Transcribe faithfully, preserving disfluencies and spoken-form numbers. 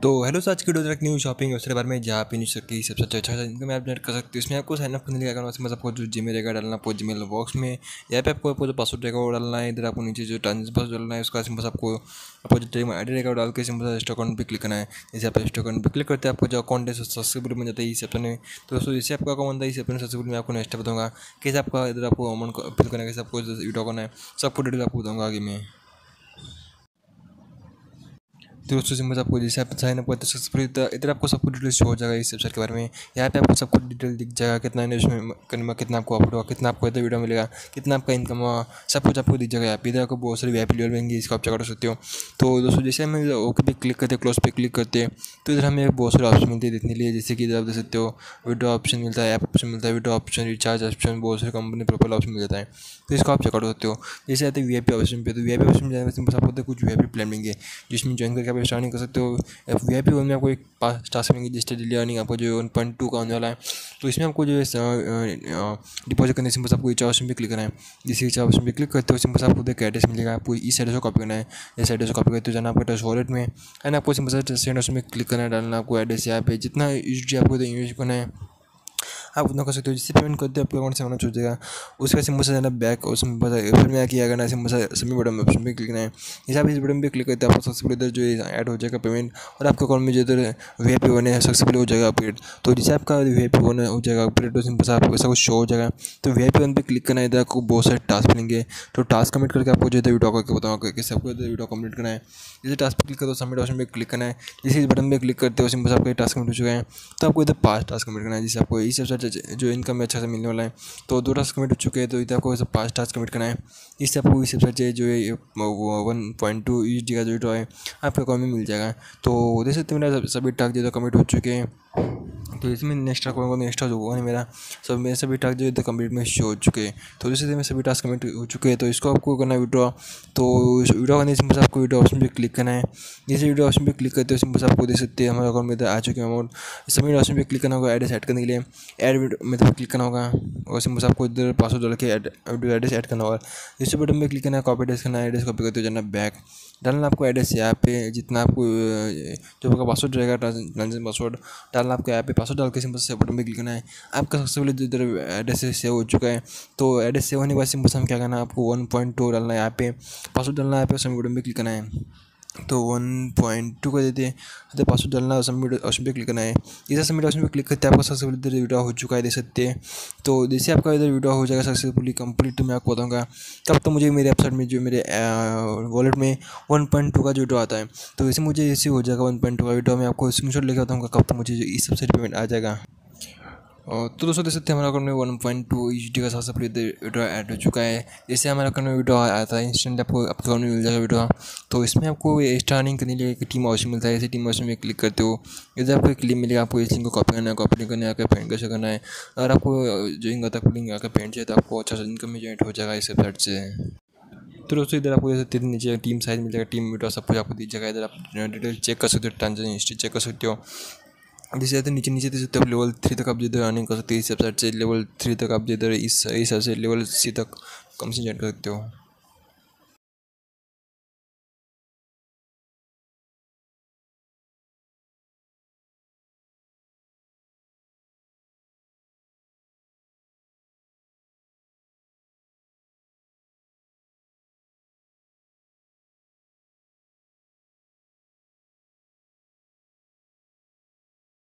तो hello sir, आज की वीडियो एक न्यू शॉपिंग वेबसाइट के बारे में जहाँ पे न्यूज की सबसे अच्छा अच्छा इनकम ऐप जनरेट कर सकते हो। इसमें आपको साइन अप करने के लिए करना है, आपको जो जीमेल रहेगा डालना आपको जीमेल बॉक्स में। यहाँ पे आपको आपको जो पासवर्ड रहेगा वो डालना है। इधर आपको नीचे जो ट्रांजेक्शन पासवर्ड डालना है उसका सिंपल आपको आपको जो टेम आई डी रहेगा वो डाल के सिंपल रजिस्टर अकाउंट पर क्लिक करना है। जैसे आप रजिस्टर अकाउंट पर क्लिक करते हैं आपको जो अकाउंट है सक्सेसफुल बन जाता है इस एप्शन में। तो दोस्तों जैसे आपका अकाउंट बनता है इस एप्शन सक्सेसफुल में आपको नेक्स्ट बताऊँगा कैसे आपका इधर आपको अमाउंट फिल करना है, कैसे आपको विड्रॉ करना है, सबको डिटेल आपको बताऊँगा आगे में। तो दोस्तों सिंपल आपको जैसे आप साइन अप करते हैं सक्सेसफुली इधर आपको सब कुछ डिटेल्स शो हो जाएगा इस वेबसाइट के बारे में। यहाँ पे आपको सब कुछ डिटेल दिख जाएगा, कितना इन्वेस्टमेंट करने में, कितना आपको अपलोड हुआ, कितना आपको इधर वीडियो मिलेगा, कितना आपका इनकम हुआ, सब कुछ आपको दिख जाएगा। यहाँ पे इधर आपको बहुत सारी वीआईपी लेवल मिलेंगी, इसको आप चेक कर सकते हो। तो दोस्तों जैसे हमें ओके पे क्लिक करते हैं, क्लोज पे क्लिक करते हैं तो इधर हमें बहुत सारे ऑप्शन मिलते हैं देखने के लिए। जैसे कि इधर आप देख सकते हो वीडियो ऑप्शन मिलता है, ऐप ऑप्शन मिलता है, वीडियो ऑप्शन, रिचार्ज ऑप्शन, बहुत सारे कंपनी प्रोफाइल ऑप्शन मिल जाता है। तो इसको आप चेकआउट सकते हो। जैसे आते हैं वीआईपी ऑप्शन पे, तो वीआईपी ऑप्शन में जाने से आपको कुछ वीआईपी प्लान मिलेंगे जिसमें ज्वाइन करके आप स्टार्टिंग कर सकते हो। वी आई पी वन में आपको एक पाँच टास्क मिलेंगे जिससे डेली अर्निंग आपको जो वन पॉइंट टू का आने वाला है। तो इसमें आपको जो है डिपॉजिट करने सिंपल आपको रिचार्ज ऑप्शन पे क्लिक करना है। जिस रिचार्ज ऑप्शन पे क्लिक करते हो सिंपल आपको एक एड्रेस मिलेगा, आपको इस एड्रेस को कॉपी करना है। इस एड्रेस को कॉपी करते हो जाना आपको एड्रेस वॉलेट में एंड आपको सिंपल सेंड ऑप्शन में क्लिक करना है, डालना आपको एड्रेस यहाँ पे जितना यूज आपको यूज करना है आप उतना कर सकते हो। जिससे पेमेंट करते हो आपके अकाउंट से होना छूट जाएगा। उसका सिंपल से जाना बैक और सिंपल फिर में किया करना है, सिंपल सा सबमिट बटन ऑप्शन पे क्लिक करना है। जैसे आप इस बटन पे क्लिक करते हैं आपको सक्सेसफुल इधर जो ऐड हो जाएगा पेमेंट और आपके अकाउंट में जो इधर वी आई पी वन है सक्सेसफुल हो जाएगा अपडेट। तो जैसे आपका वी आई पी वन हो जाएगा अपडेट तो सिंपल सा आपको ऐसा कुछ शो हो जाएगा। तो वी आई पी वन पे क्लिक करना है, इधर आपको बहुत सारे टास्क मिलेंगे। तो टास्क कंप्लीट करके आपको जो है वीडियो करके बताऊँगा कैसे आपको इधर वीडियो कंप्लीट करना है। जैसे टास्क पे क्लिक करो सबमिट ऑप्शन पे क्लिक करना है। जैसे इस बटन पे क्लिक करते हो सिंपल आपके टास्क कंप्लीट हो चुका है। तो आपको इधर पाँच टास्क कंप्लीट करना है। जैसे आपको इस वेबसाइट जो इनकम अच्छा से मिलने वाला है तो दो टास्क कमिट हो चुके हैं, तो इधर आपको पाँच टास्क कमिट करना है। इससे आपको इस वेबसाइट से जो है one point two E D का जो है आपके अकाउंट में मिल जाएगा। तो देख सकते हैं मेरा सभी टास्क जो कमिट हो चुके हैं। तो इसमें नेक्स्ट टास्क नेक्स्ट टास्क होगा नहीं मेरा, सब मेरे सभी टास्क जो है कंप्लीट में शो हो चुके हैं। तो जैसे मेरे सभी टास्क कमिट हो चुके हैं तो इसको आपको करना है विड्रॉ। तो विड्रॉ करने से आपको विड्रॉ ऑप्शन पे क्लिक करना है। जैसे विड्रॉ ऑप्शन पे क्लिक करते हो सिंपल आपको देख सकते हैं हमारे अकाउंट में आ चुके हैं अमाउंट। सबमिट ऑप्शन पे क्लिक करना होगा एड्रेस ऐड करने के लिए, ऐड मेथड क्लिक करना होगा और सिंपल आपको इधर पासवर्ड डाल के एड्रेस ऐड करना होगा। इस बटन पे क्लिक करना है, कॉपी एड्रेस करना है, एड्रेस कॉपी करते हो जाना बैक, डालना आपको एड्रेस यहाँ पे जितना आपको जो आपका पासवर्ड रहेगा ट्रांजेक्शन पासवर्ड डालना आपको यहाँ पे पासवर्ड डाल के सिंपल से बटन पे क्लिक करना है। आपका सक्सेसफुली इधर एड्रेस सेव हो चुका है। तो एड्रेस सेव होने के बाद सिंपल हम क्या करना है, आपको वन पॉइंट टू डालना है, यहाँ पे पासवर्ड डालना है, यहाँ पे सबमिट बटन पे क्लिक करना है। तो वन पॉइंट टू कर देते हैं, तो पासवर्ड डालना है, सबमिट ऑप्शन पे क्लिक करना है। जैसे सबमिट ऑप्शन पे क्लिक करते हैं आपका सक्सेसफुली इधर वीडियो हो चुका है देख सकते हैं। तो जैसे आपका इधर वीडियो हो जाएगा सक्सेसफुली कंप्लीट, मैं आपको बताऊंगा तब तो मुझे मेरे वेबसाइट में जो मेरे वॉलेट में वन पॉइंट टू का जो वीडियो आता है तो वैसे मुझे ऐसे हो जाएगा वन पॉइंट टू का वीडियो। मैं आपको स्क्रीनशॉट लेके बताऊँगा कब तक मुझे इस सबसे पेमेंट आ जाएगा। और तो दोस्तों देख सकते हैं हमारे अकाउंट में one point two H D का सबसे पहले वीडियो ऐड हो चुका है। जैसे हमारे अकाउंट में वीडियो आता है इंस्टेंट आपको आपके अकाउंट में मिल जाएगा वीडियो। तो इसमें आपको स्टार्टिंग करने के लिए एक टीम ऑप्शन मिलता है। जैसे टीम ऑप्शन में क्लिक करते हो इधर आपको एक लिंक मिलेगा, आपको इस लिंक को कॉपी करना है, कॉपी करना है, आकर पेंट कैसे करना है। अगर आपको ज्वाइन करता है लिंक आकर पेंट चाहिए तो आपको अच्छा सा इनकम में ज्वाइंट हो जाएगा इस वेबसाइट से। तो दोस्तों इधर आपको जैसे तीन नीचे टीम साइज मिल जाएगा, टीम वीडियो सब कुछ आपको दी जाएगा। इधर आप डिटेल चेक कर सकते हो, ट्रांजेक्शन हिस्ट्री चेक कर सकते हो। जैसे आते नीचे नीचे दे सकते हो लेवल थ्री तक आप जिधर अर्निंग कर सकते हो इस वेबसाइट से, लेवल थ्री तक आप जिधर इस हिसाब से लेवल सी तक कम से ज्वाइन कर सकते हो।